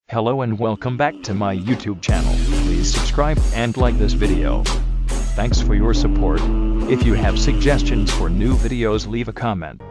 Hello and welcome back to my YouTube channel. Please subscribe and like this video. Thanks for your support. If you have suggestions for new videos, leave a comment.